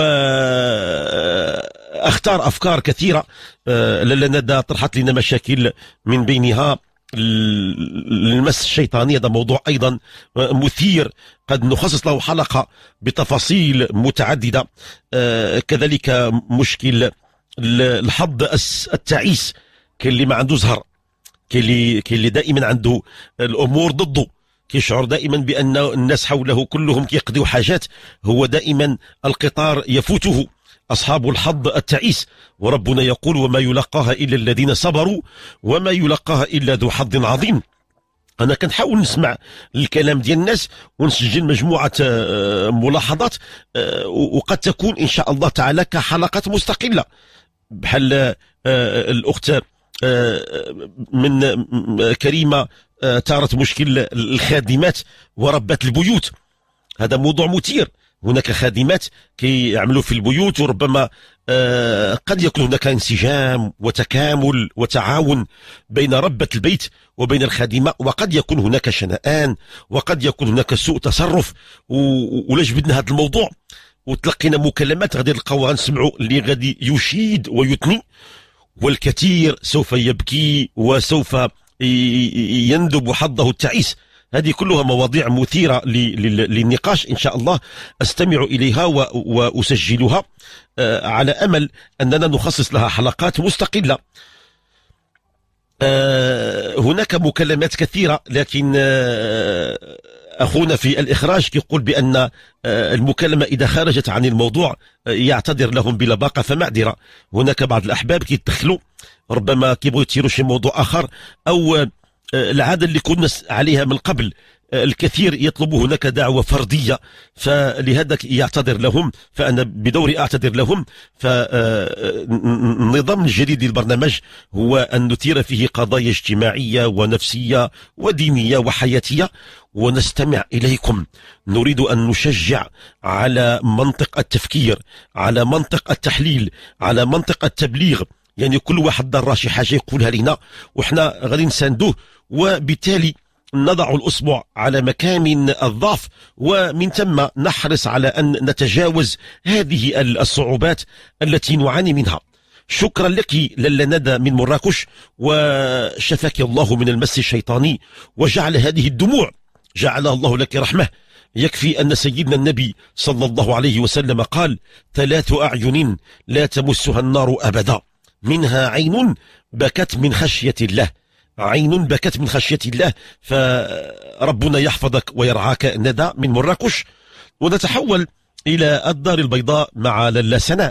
[SPEAKER 3] وأختار أفكار كثيرة. لاله ندى طرحت لنا مشاكل من بينها المس الشيطاني، هذا موضوع أيضا مثير قد نخصص له حلقة بتفاصيل متعددة. آه كذلك مشكل الحظ التعيس، كاين اللي ما عنده زهر، كاين اللي كاين اللي دائما عنده الأمور ضده، كيشعر دائما بأن الناس حوله كلهم كيقضيوا حاجات، هو دائما القطار يفوته. أصحاب الحظ التعيس، وربنا يقول: وما يلقاها إلا الذين صبروا وما يلقاها إلا ذو حظ عظيم. أنا كنحاول نسمع الكلام ديال الناس ونسجل مجموعة ملاحظات، وقد تكون إن شاء الله تعالى كحلقات مستقلة، بحال الأخت من كريمة تارت مشكل الخادمات وربات البيوت. هذا موضوع مثير. هناك خادمات كيعملوا في البيوت، وربما آه قد يكون هناك انسجام وتكامل وتعاون بين ربة البيت وبين الخادمة، وقد يكون هناك شنآن، وقد يكون هناك سوء تصرف. ولا جبدنا هذا الموضوع وتلقينا مكالمات غادي نلقاو غنسمعوا اللي غادي يشيد ويثني، والكثير سوف يبكي وسوف يندب حظه التعيس. هذه كلها مواضيع مثيرة للنقاش، إن شاء الله أستمع إليها وأسجلها على أمل أننا نخصص لها حلقات مستقلة. هناك مكالمات كثيرة، لكن أخونا في الإخراج يقول بأن المكالمة إذا خرجت عن الموضوع يعتذر لهم بلا باقة، فمعذرة. هناك بعض الأحباب كيتدخلوا، ربما كيبغوا يثيروا شي موضوع آخر، أو العادة اللي كنا عليها من قبل. الكثير يطلب هناك دعوة فردية، فلهذا يعتذر لهم، فأنا بدوري أعتذر لهم. فالنظام الجديد للبرنامج هو أن نثير فيه قضايا اجتماعية ونفسية ودينية وحياتية، ونستمع إليكم. نريد أن نشجع على منطق التفكير، على منطق التحليل، على منطق التبليغ. يعني كل واحد دار شي حاجة يقولها لنا وإحنا غادي نساندوه، وبالتالي نضع الأصبع على مكامن الضعف، ومن ثم نحرص على أن نتجاوز هذه الصعوبات التي نعاني منها. شكرا لك لاله ندى من مراكش، وشفاك الله من المس الشيطاني، وجعل هذه الدموع جعلها الله لك رحمة. يكفي أن سيدنا النبي صلى الله عليه وسلم قال: ثلاث أعين لا تمسها النار أبدا، منها عين بكت من خشية الله، عين بكت من خشية الله. فربنا يحفظك ويرعاك ندى من مراكش. ونتحول إلى الدار البيضاء مع لاله سناء.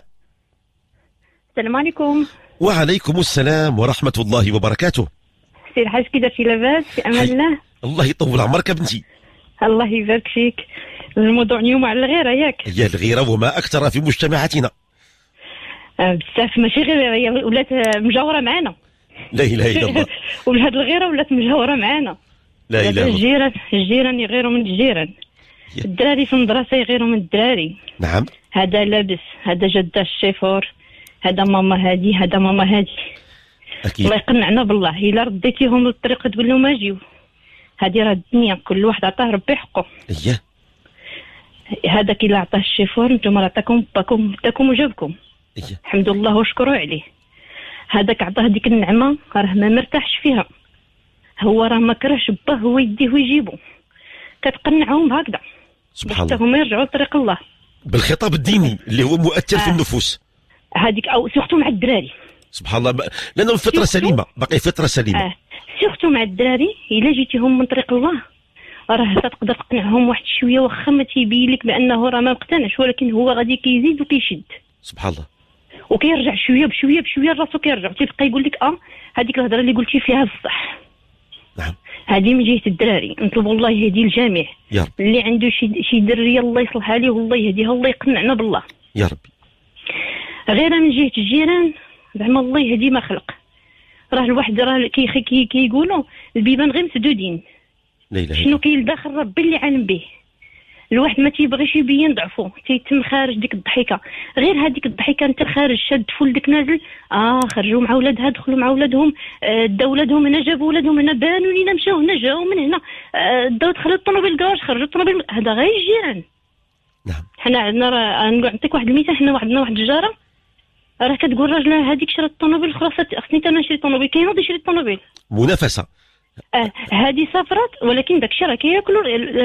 [SPEAKER 6] السلام عليكم.
[SPEAKER 3] وعليكم السلام ورحمة الله وبركاته.
[SPEAKER 6] سي الحاج كي درتي لاباس؟ في امان الله.
[SPEAKER 3] الله يطول عمرك بنتي.
[SPEAKER 6] الله يبارك فيك. الموضوع اليوم على الغيره ياك؟
[SPEAKER 3] هي الغيره وما اكثر في مجتمعاتنا.
[SPEAKER 6] آه بزاف، ماشي غير هي ولات مجاوره معنا.
[SPEAKER 3] لا اله الا الله.
[SPEAKER 6] ولهاد الغيره ولات مجاوره معنا.
[SPEAKER 3] لا اله الا الله.
[SPEAKER 6] الجيران الجيران يغيروا من الجيران، الدراري في المدرسه يغيروا من الدراري.
[SPEAKER 3] نعم.
[SPEAKER 6] هذا لابس، هذا جده الشيفور، هذا ماما هادي، هذا ماما هادي.
[SPEAKER 3] اكيد.
[SPEAKER 6] الله يقنعنا بالله. الا رديتيهم للطريق تقول لهم اجيو. هذه راه الدنيا، كل واحد عطاه ربي حقه.
[SPEAKER 3] اييه.
[SPEAKER 6] هذاك اللي عطاه الشيفور نتوما عطاكم باكم داكم وجابكم.
[SPEAKER 3] اييه.
[SPEAKER 6] الحمد لله وشكروا عليه. هذاك عطاه ديك النعمه راه ما مرتاحش فيها، هو راه ما كرهش باه هو يديه ويجيبو، كتقنعهم هكذا
[SPEAKER 3] سبحان الله،
[SPEAKER 6] حتى هما يرجعوا لطريق الله
[SPEAKER 3] بالخطاب الديني اللي هو مؤثر آه. في النفوس
[SPEAKER 6] هذيك، او سورتو مع الدراري.
[SPEAKER 3] سبحان الله، لانه فتره سليمه، باقي فتره سليمه.
[SPEAKER 6] آه. سورتو مع الدراري الا جيتيهم من طريق الله راه تقدر تقنعهم واحد شويه، واخا ما تيبين لك بانه راه ما مقتنعش، ولكن هو غادي كيزيد وكيشد.
[SPEAKER 3] سبحان الله.
[SPEAKER 6] وكيرجع شويه بشويه بشويه راسو كيرجع، تيبقى يقول لك اه هذيك الهضره اللي قلتي فيها بصح.
[SPEAKER 3] نعم.
[SPEAKER 6] هذه من جهه الدراري، نطلب الله يهدي الجميع.
[SPEAKER 3] يا رب.
[SPEAKER 6] اللي عنده شي شي دريه الله يصلحها ليه والله يهديها، الله يقنعنا بالله.
[SPEAKER 3] يا ربي.
[SPEAKER 6] غير من جهه الجيران زعما الله يهدي ما خلق. راه الواحد راه كي كي كيقولوا البيبان غير مسدودين.
[SPEAKER 3] لا اله الا الله.
[SPEAKER 6] شنو كاين داخل ربي اللي عالم به. الواحد ما تيبغيش يبين ضعفه، تيتم خارج ديك الضحكه، غير هذيك الضحكه انت خارج شاد فول ديك نازل، اه خرجوا مع ولادها، دخلوا مع ولادهم، آه داو ولادهم هنا، جابوا ولادهم هنا، بانوا لينا، مشاو هنا، جاو من هنا، آه داو دخلوا الطوموبيل الكراج، خرجوا الطوموبيل. هذا غير الجيران.
[SPEAKER 3] نعم.
[SPEAKER 6] حنا عندنا راه نعطيك واحد المثال، حنا عندنا واحد الجاره راه كتقول راجلها هذيك شرات الطوموبيل، خلاص خصني انا نشري الطوموبيل، كاين واحد يشري الطوموبيل.
[SPEAKER 3] منافسه.
[SPEAKER 6] آه هذه سافرت، ولكن داك الشيء راه كياكلوا.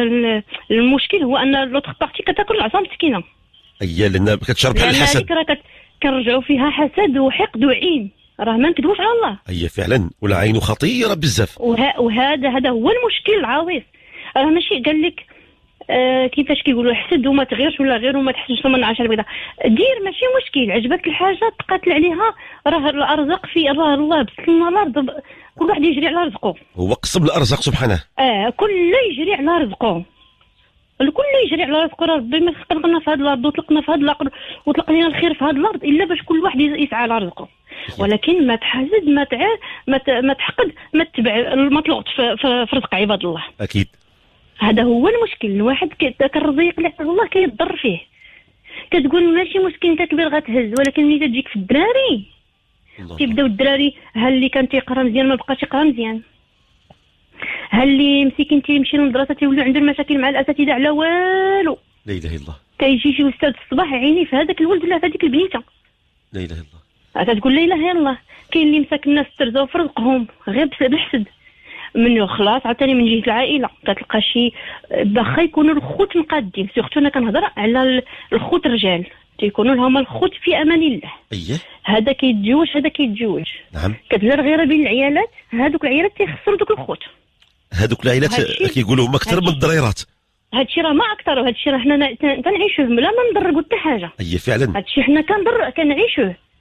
[SPEAKER 6] المشكل هو ان لوطخ بارتي كتاكل العصا مسكينه.
[SPEAKER 3] اييه، لان كتشرب بحال الحسد.
[SPEAKER 6] هذيك راه كنرجعوا فيها حسد وحقد وعين، راه ما نكذبوش على الله.
[SPEAKER 3] اييه فعلا، والعين خطيره بزاف.
[SPEAKER 6] وه... وهذا هذا هو المشكل العويص. راه ماشي قال لك آه كيفاش كيقولوا حسد وما تغيرش ولا غير وما تحسش من عشرة البيضاء، دير ماشي مشكل، عجبك الحاجه تقاتل عليها، راه الارزاق في راه الله بس لنا الارض، كل واحد يجري على رزقه،
[SPEAKER 3] هو قسم الارزاق سبحانه.
[SPEAKER 6] اه كل يجري على رزقه، الكل يجري على رزقه. ربي ما خلقنا في هذه الارض وطلقنا في هذه الارض وطلق لنا الخير في هذه الارض الا باش كل واحد يسعى على رزقه. ولكن ما تحسد، ما تع... ما, ما تحقد، ما تتبع المطلوب في... في... في رزق عباد الله.
[SPEAKER 3] اكيد.
[SPEAKER 6] هذا هو المشكل. الواحد كالرزق اللي الله كيضر فيه، كتقول ماشي مشكل انت كبير غتهز، ولكن ملي تجيك في الدراري تيبداو الدراري، ها اللي كان تيقرا مزيان ما بقاش يقرا مزيان، ها اللي مسكين تيمشي للمدرسه تيوليو عنده المشاكل مع الاساتذه على والو.
[SPEAKER 3] لا اله الا الله.
[SPEAKER 6] كيجي شي استاذ الصباح عيني في هذاك الولد ولا في هذيك البنيته.
[SPEAKER 3] لا اله الا الله.
[SPEAKER 6] كتقول لا اله الا الله. كاين اللي مساك الناس ترزاو في رزقهم غير بسبب الحسد منو. خلاص عاوتاني من جهه العائله كتلقى شي باخا يكونوا الخوت مقادين، سورتو انا كنهضر على الخوت الرجال، تيكونوا لهم الخوت في امان الله.
[SPEAKER 3] اييه.
[SPEAKER 6] هذا كيتزوج هذا كيتزوج.
[SPEAKER 3] نعم.
[SPEAKER 6] كتدار غير بين العيالات، هذوك العيالات تيخسروا دوك الخوت.
[SPEAKER 3] هذوك العائلات كيقولوا هما اكثر من الضريرات.
[SPEAKER 6] هادشي راه ما اكثر، وهادشي راه حنا كنعيشوه بلا ما نضرقوا حتى حاجه.
[SPEAKER 3] اييه فعلا.
[SPEAKER 6] هادشي حنا كنضر كنعيشوه.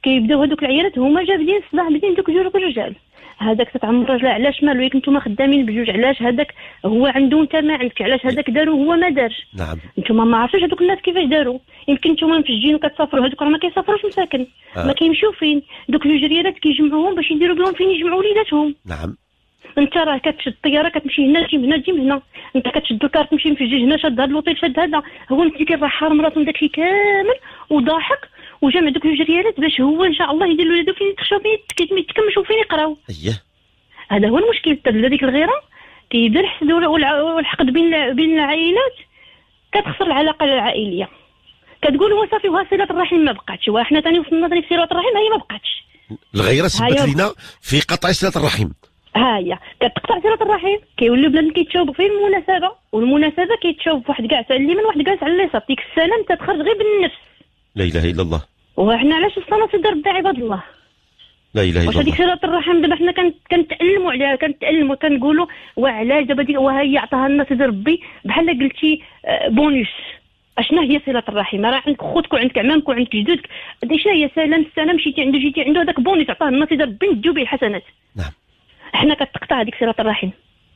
[SPEAKER 4] كيبداو هذوك العيالات هما جابدين الصباح بدين دوك جوج الرجال. هذاك تتعمر الراجل علاش مالو ياك نتوما خدامين بجوج علاش هذاك هو عنده انت ما عندك علاش هذاك دارو هو ما دارش.
[SPEAKER 3] نعم
[SPEAKER 4] نتوما ما عرفتوش هذوك الناس كيفاش داروا. يمكن نتوما مفجين وكتسافروا هذوك راه ما كيسافروش مساكن
[SPEAKER 3] آه.
[SPEAKER 4] ما كيمشيو فين دوك جوج ريالات كيجمعوهم باش يديروا بهم فين يجمعوا وليداتهم.
[SPEAKER 3] نعم
[SPEAKER 4] انت راه كتشد الطياره كتمشي هنا تجي هنا تجي هنا انت كتشد الكارت تمشي مفجج هنا شاد هذا الوطيل شاد هذا هو انت كيراح حارم راسهم داكشي كامل وضاحك وجمع دوك جوج ريالات باش هو ان شاء الله يدير لولادو فين يتخشاو فين يتكمشوا فين يقراو.
[SPEAKER 3] اييه
[SPEAKER 4] هذا هو المشكل حتى هذيك الغيره كيبدا الحسد والحقد بين بين العائلات كتخسر العلاقه العائليه. كتقول هو صافي وها صله الرحم ما بقاتش وحنا ثاني وصلنا ثاني في صله الرحم هي ما بقاتش.
[SPEAKER 3] الغيره سبت لينا في قطع صله الرحم.
[SPEAKER 4] ها هي كتقطع صله الرحم كيوليو بنادم كيتشاوبوا في المناسبه والمناسبه كيتشاوب واحد كاع على اليمين واحد كاع على اليسار ديك السنه انت تخرج غير بالنفس.
[SPEAKER 3] لا اله الا الله.
[SPEAKER 4] وحنا علاش وصلنا سيدي ربي عباد الله.
[SPEAKER 3] لا اله الا الله.
[SPEAKER 4] واش هذيك صله الرحم دابا حنا كنتعلموا عليها كنتعلموا كنقولوا وعلاش دابا ديك وهي عطاها لنا سيدي ربي بحال قلتي بونيس. اشنا هي صله الرحم راه عندك خوتك وعندك عمامك وعندك جدودك شنو هي سلام السلام مشيتي عنده جيتي عنده هذاك بونيس عطاه لنا سيدي ربي نديو به الحسنات.
[SPEAKER 3] نعم
[SPEAKER 4] حنا كتقطع هذيك صله الرحم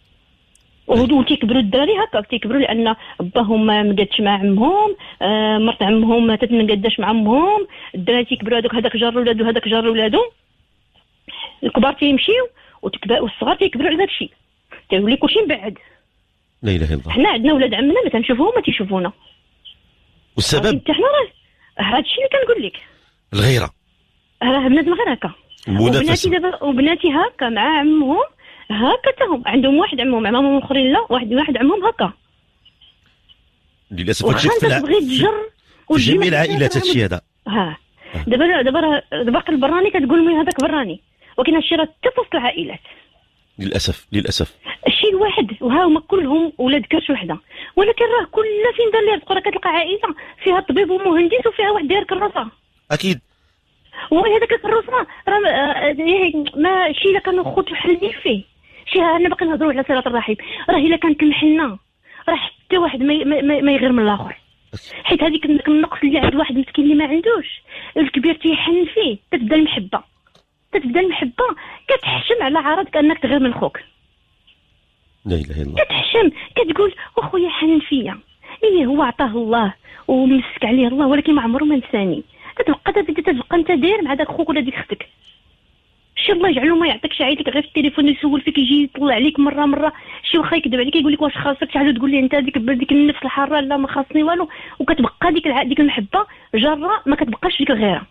[SPEAKER 4] وهدو تيكبروا الدراري هكا تيكبروا لان باهم ما مقادش مع عمهم آه مرت عمهم ما تتنقاداش مع عمهم الدراري تيكبروا هذوك هذاك جار ولادو هذاك جار ولادو الكبار تيمشيو والصغار تيكبروا على داكشي تيولي كلشي مبعد.
[SPEAKER 3] لا اله الا الله.
[SPEAKER 4] حنا عندنا ولاد عمنا ما تنشوفوهم ما تيشوفونا
[SPEAKER 3] والسبب
[SPEAKER 4] حنا راه هذا الشيء اللي كنقول لك
[SPEAKER 3] الغيره
[SPEAKER 4] راه بنادم غير هكا. وبناتي دابا وبناتي هكا مع عمهم هكا تاهم عندهم واحد عمهم عمهم الاخرين لا واحد واحد عمهم هكا.
[SPEAKER 3] للاسف هادشي في
[SPEAKER 4] تبغي تجر
[SPEAKER 3] في جميع العائلات هادشي هذا.
[SPEAKER 4] ها دابا دابا باقي البراني كتقول مي هذاك براني ولكن هادشي راه حتى في وسط العائلات
[SPEAKER 3] للاسف للاسف.
[SPEAKER 4] الشيء الواحد وها هما كلهم ولاد كرش وحده ولكن راه كل فين دار ليه رزق راه كتلقى عائله فيها طبيب ومهندس وفيها واحد داير كروسه.
[SPEAKER 3] اكيد
[SPEAKER 4] وهذاك الكروسه راه ما شي الا كانوا خوت محلين فيه شي انا باقي نهضروا على صله الرحم راه الا كانت المحنه راه حتى واحد ما, ما, ما يغير من الاخر حيت هذيك النقص اللي عند واحد مسكين اللي ما عندوش الكبير تيحن فيه تبدا المحبه تتبدا المحبه كتحشم على عرضك انك تغير من خوك.
[SPEAKER 3] لا اله الا الله.
[SPEAKER 4] كتحشم كتقول اخويا حن فيا ايه هو عطاه الله ومسك عليه الله ولكن ما عمره ما نساني. تتبقى تتبقى انت داير مع داك خوك ولا ديك اختك شي الله يجعلو ما يعطيكش عيط لك غير في التليفون يسول فيك يجي يطلع عليك مره مره شي واخا يكذب عليك يقول لك واش خاصك شي حاجه تقول لي انت هذيك ديك النفس الحاره لا ما خاصني والو وكتبقى ديك ديك المحبه جره ما كتبقاش ديك الغيره.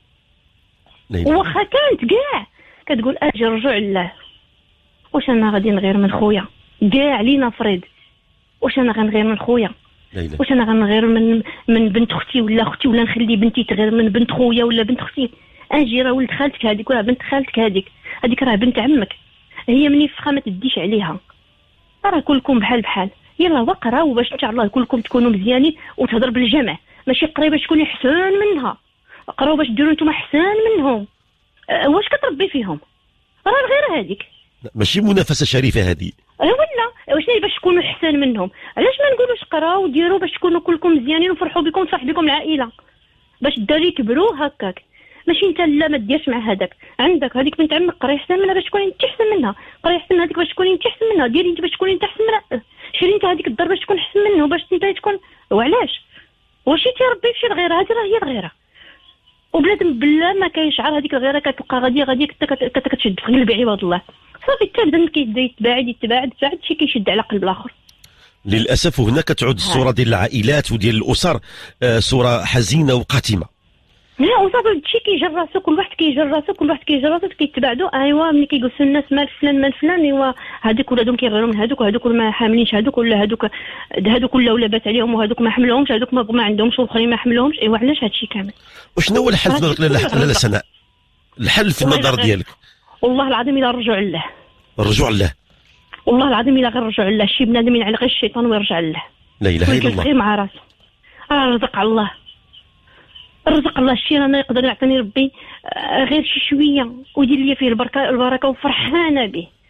[SPEAKER 4] واخا كانت كاع كتقول اجي رجوع لله واش انا غادي نغير من خويا كاع لينا فريد واش انا غنغير من خويا واش انا غنغير من من بنت اختي ولا اختي ولا نخلي بنتي تغير من بنت خويا ولا بنت اختي. اجي راه ولد خالتك هذيك ولا بنت خالتك هذيك هذيك راه بنت عمك هي مني فخا ما تديش عليها راه كلكم بحال بحال يلا وقراو باش ان شاء الله كلكم تكونوا مزيانين وتهضر بالجمع ماشي قريبه شكون احسن منها قراو باش ديروا نتوما احسن منهم. أه واش كتربي فيهم راه الغيره هذيك
[SPEAKER 3] ماشي منافسه شريفه هذه
[SPEAKER 4] اه ولا واش باش تكونوا احسن منهم علاش ما نقولوش قراو وديروا باش تكونوا كلكم مزيانين وفرحوا بكم وصح بكم العائله باش الدراري يكبروا هكاك ماشي انت لا ما ديرش مع هذاك عندك هذيك بنت عمك قراي احسن منها باش تكوني انت احسن منها قراي احسن من هذيك باش تكوني انت احسن منها ديري انت باش تكوني انت احسن منها شري انت هذيك الدار باش تكون احسن منه باش انت تكون وعلاش واش تيربي فشي الغيره هذه راه هي الغيره وبلادم بلا ما كيشعر هذيك الغيره كتبقى غاديه غاديه كتشد في قلب عباد الله صافي حتى بدا كيبدا يتباعد يتباعد بعد شي كيشد على قلب الاخر.
[SPEAKER 3] للاسف هنا كتعود الصوره ديال العائلات وديال الاسر آه صوره حزينه وقاتمه.
[SPEAKER 4] لا وصافي هادشي كيجر راسو كل واحد كيجر راسو كل واحد كيجر راسو كيتباعدوا ايوا ملي كيجلسوا الناس مال فلان مال فلان ايوا هذوك ولادهم كيغيروا من هذوك وهذوك ما حاملينش هذوك ولا هذوك هذوك ولا ولا بات عليهم وهذوك ما حملوهمش هذوك ما, ما عندهمش والاخرين ما حملوهمش ايوا علاش هادشي كامل
[SPEAKER 3] وشنو هو الحل لا سناء الحل في النظر ديالك؟
[SPEAKER 4] والله العظيم الا الرجوع لله
[SPEAKER 3] الرجوع لله
[SPEAKER 4] والله العظيم الا غير الرجوع لله شي بنادم ينعل غير الشيطان ويرجع لله.
[SPEAKER 3] لا اله الا الله.
[SPEAKER 4] غير مع راسو راه الرزق على الله الرزق الله الشيء انا يقدر يعطيني ربي غير شي شويه ويدير لي فيه البركه البركه وفرحانه به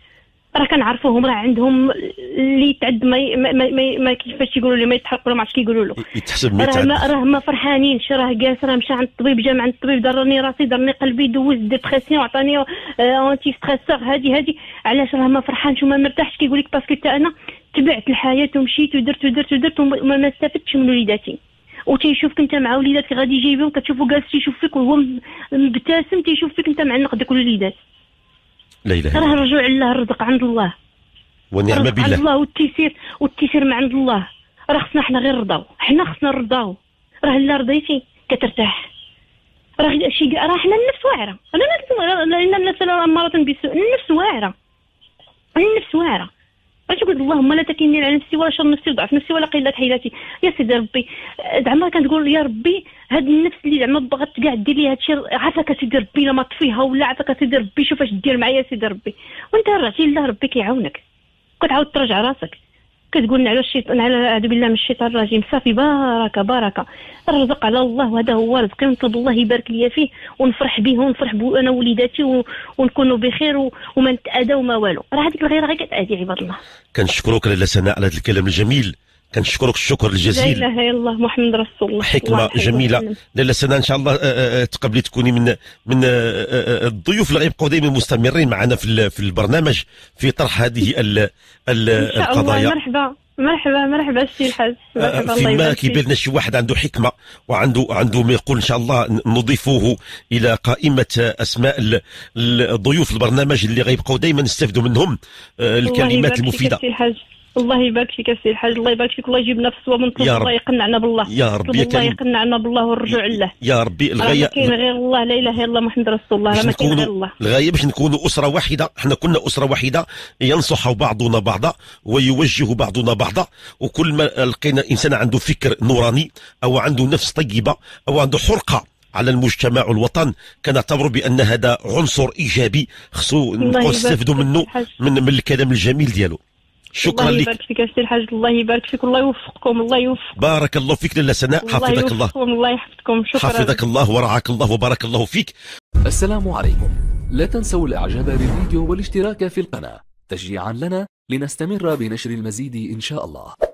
[SPEAKER 6] راه كنعرفوهم، راه عندهم اللي يتعد ما ما, ما, ما كيفاش يقولوا لي ما يتحرقوا، ما عرفتش كيقولوا له،
[SPEAKER 3] يتحسب ما
[SPEAKER 6] راه ما راه ما فرحانينش، راه جالس راه مشى عند الطبيب، جا عند الطبيب درني راسي، درني قلبي، دوز ديبرسيون، عطاني اونتي ستريسور، هادي هادي علاش راه ما فرحانش وما مرتاحش. كيقول لك باسكو حتى انا تبعت الحياه ومشيت ودرت ودرت ودرت وما ما استفدتش من وليداتي، وتيشوفك انت مع وليداتك غادي يجيبهم، كتشوفو جالس تيشوف فيك وهو مبتسم، تيشوف فيك انت معنق داك الوليدات.
[SPEAKER 3] لا اله الا
[SPEAKER 6] راه
[SPEAKER 3] الله.
[SPEAKER 6] الرجوع لله، الرزق عند الله
[SPEAKER 3] ونعم بالله.
[SPEAKER 6] عند الله، والتيسير والتيسير من عند الله. راه خصنا حنا غير نرضاو، حنا خصنا نرضاو، راه الا رضيتي كترتاح. راه شي راه حنا النفس واعره، انا لان النفس اماره بالسوء، النفس واعره، النفس واعره. اش تقول اللهم لا تكلني على نفسي ولا شر نفسي وضعف نفسي ولا قله حيلتي. يا سيدي ربي زعما كنقول يا ربي هاد النفس اللي زعما بغات كاع دير لي هادشي، عافاك سيدي ربي لما طفيها ولا عافاك سيدي ربي شوف اش دير معايا سيدي ربي. وانت رجعتي لله ربي كيعاونك، كتعاود ترجع راسك، كتقول على الشيطان، على اعوذ بالله من الشيطان الرجيم، صافي باركه باركه، الرزق على الله وهذا هو رزقي، ونطلب الله يبارك لي فيه ونفرح به ونفرح انا ووليداتي ونكونوا بخير وما نتاذى وما والو. راه هذيك الغيره غير كتاذي عباد الله.
[SPEAKER 3] كنشكرك لاله سناء على هذا الكلام الجميل، كنشكرك الشكر الجزيل.
[SPEAKER 6] لا اله الا الله محمد رسول الله.
[SPEAKER 3] حكمه جميله لاله سناء، ان شاء الله تقبلي تكوني من من الضيوف اللي غيبقوا دائما مستمرين معنا في في البرنامج في طرح هذه القضايا.
[SPEAKER 6] مرحبا مرحبا مرحبا السي الحاج، مرحبا.
[SPEAKER 3] فيما كيبان لنا شي واحد عنده حكمه وعنده عنده ما يقول، ان شاء الله نضيفوه الى قائمه اسماء الضيوف البرنامج اللي غيبقوا دائما نستافدوا منهم الكلمات المفيده.
[SPEAKER 6] الله يبارك فيك السي الحاج، الله يبارك فيك، الله يجيبنا في الصواب، ونطلب الله يقنعنا بالله
[SPEAKER 3] يا ربي،
[SPEAKER 6] الله يقنعنا بالله والرجوع لله
[SPEAKER 3] يا ربي. الغايه
[SPEAKER 6] ما كاين غير الله، لا اله الا الله محمد رسول الله، ما كاين غير الله.
[SPEAKER 3] الغايه باش نكونوا اسره واحده، احنا كنا اسره واحده ينصح بعضنا بعضا ويوجه بعضنا بعضا، وكل ما لقينا انسان عنده فكر نوراني او عنده نفس طيبه او عنده حرقه على المجتمع والوطن، كنعتبر بان هذا عنصر ايجابي خصو نستافدوا منه من, من الكلام الجميل ديالو. شكرا لك.
[SPEAKER 6] الله يبارك فيك السي الحاج، الله يبارك فيك، الله يوفقكم، الله يوفق.
[SPEAKER 3] بارك الله فيك لاله سناء، حفظك الله.
[SPEAKER 6] الله يحفظكم. شكرا.
[SPEAKER 3] حفظك الله ورعاك الله وبارك الله فيك.
[SPEAKER 1] السلام عليكم. لا تنسوا الاعجاب بالفيديو والاشتراك في القناة تشجيعا لنا لنستمر بنشر المزيد ان شاء الله.